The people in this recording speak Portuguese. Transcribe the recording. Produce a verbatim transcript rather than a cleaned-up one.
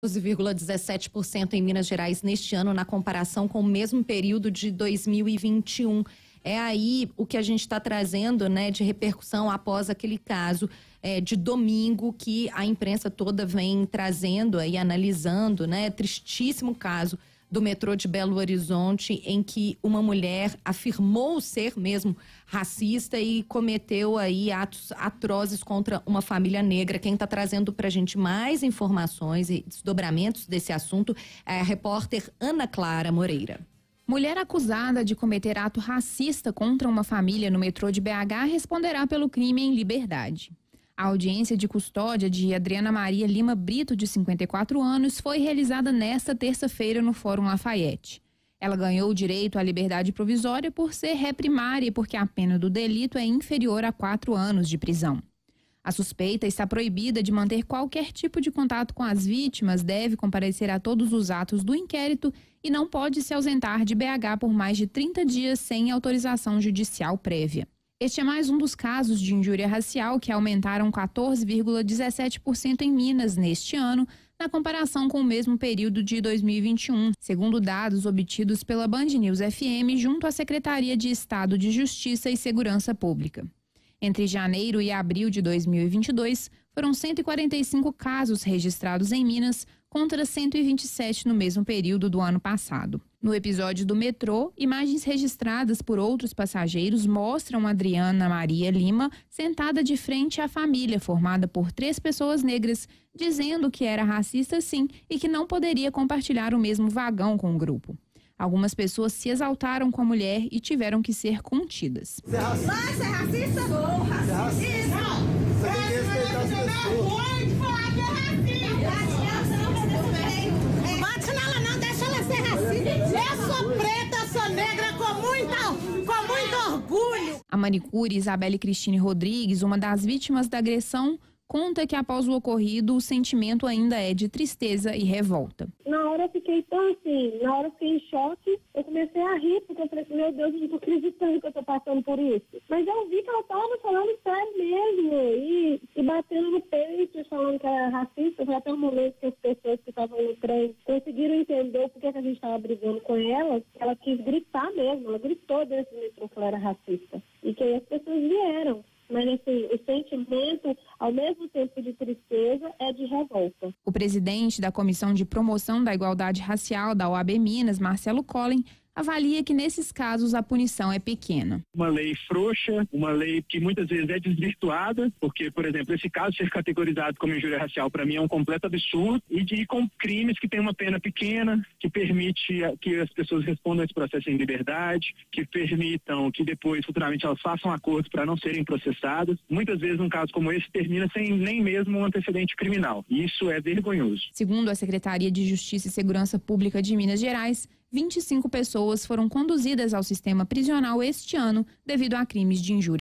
doze vírgula dezessete por cento em Minas Gerais neste ano, na comparação com o mesmo período de dois mil e vinte e um. É aí o que a gente está trazendo, né, de repercussão após aquele caso é, de domingo que a imprensa toda vem trazendo e analisando, né, tristíssimo caso do metrô de Belo Horizonte, em que uma mulher afirmou ser mesmo racista e cometeu aí atos atrozes contra uma família negra. Quem está trazendo para a gente mais informações e desdobramentos desse assunto é a repórter Ana Clara Moreira. Mulher acusada de cometer ato racista contra uma família no metrô de B H responderá pelo crime em liberdade. A audiência de custódia de Adriana Maria Lima Brito, de cinquenta e quatro anos, foi realizada nesta terça-feira no Fórum Lafayette. Ela ganhou o direito à liberdade provisória por ser ré primária e porque a pena do delito é inferior a quatro anos de prisão. A suspeita está proibida de manter qualquer tipo de contato com as vítimas, deve comparecer a todos os atos do inquérito e não pode se ausentar de B H por mais de trinta dias sem autorização judicial prévia. Este é mais um dos casos de injúria racial que aumentaram quatorze vírgula dezessete por cento em Minas neste ano, na comparação com o mesmo período de dois mil e vinte e um, segundo dados obtidos pela Band News F M junto à Secretaria de Estado de Justiça e Segurança Pública. Entre janeiro e abril de dois mil e vinte e dois, foram cento e quarenta e cinco casos registrados em Minas, contra cento e vinte e sete no mesmo período do ano passado. No episódio do metrô, imagens registradas por outros passageiros mostram Adriana Maria Lima sentada de frente à família, formada por três pessoas negras, dizendo que era racista sim e que não poderia compartilhar o mesmo vagão com o grupo. Algumas pessoas se exaltaram com a mulher e tiveram que ser contidas. Você é racista? Você é racista? Sou racista. Você é racista? Você tem que respeitar as pessoas. Pode falar que é racista. Não bate nela não, deixa ela ser racista. Eu sou preta, sou negra com, muita, com muito orgulho. A manicure Isabelle Cristine Rodrigues, uma das vítimas da agressão, conta que após o ocorrido o sentimento ainda é de tristeza e revolta. Na hora eu fiquei tão assim, na hora eu fiquei em choque, eu comecei a rir, porque eu falei assim, meu Deus, eu não tô acreditando que eu tô passando por isso. Mas eu vi que ela tava falando sério mesmo, e, e batendo no peito, falando que era racista. Foi até um momento que as pessoas que estavam no trem conseguiram entender o porquê que a gente tava brigando com ela. Ela quis gritar mesmo, ela gritou dentro do metrô que ela era racista. E que aí as pessoas vieram. Mas assim, o sentimento, ao mesmo tempo de tristeza, é de revolta. O presidente da Comissão de Promoção da Igualdade Racial da O A B Minas, Marcelo Collen, avalia que nesses casos a punição é pequena. Uma lei frouxa, uma lei que muitas vezes é desvirtuada, porque, por exemplo, esse caso ser categorizado como injúria racial para mim é um completo absurdo, e de com crimes que têm uma pena pequena, que permite que as pessoas respondam esse processo em liberdade, que permitam que depois, futuramente, elas façam acordos para não serem processadas. Muitas vezes um caso como esse termina sem nem mesmo um antecedente criminal, e isso é vergonhoso. Segundo a Secretaria de Justiça e Segurança Pública de Minas Gerais, vinte e cinco pessoas foram conduzidas ao sistema prisional este ano devido a crimes de injúria.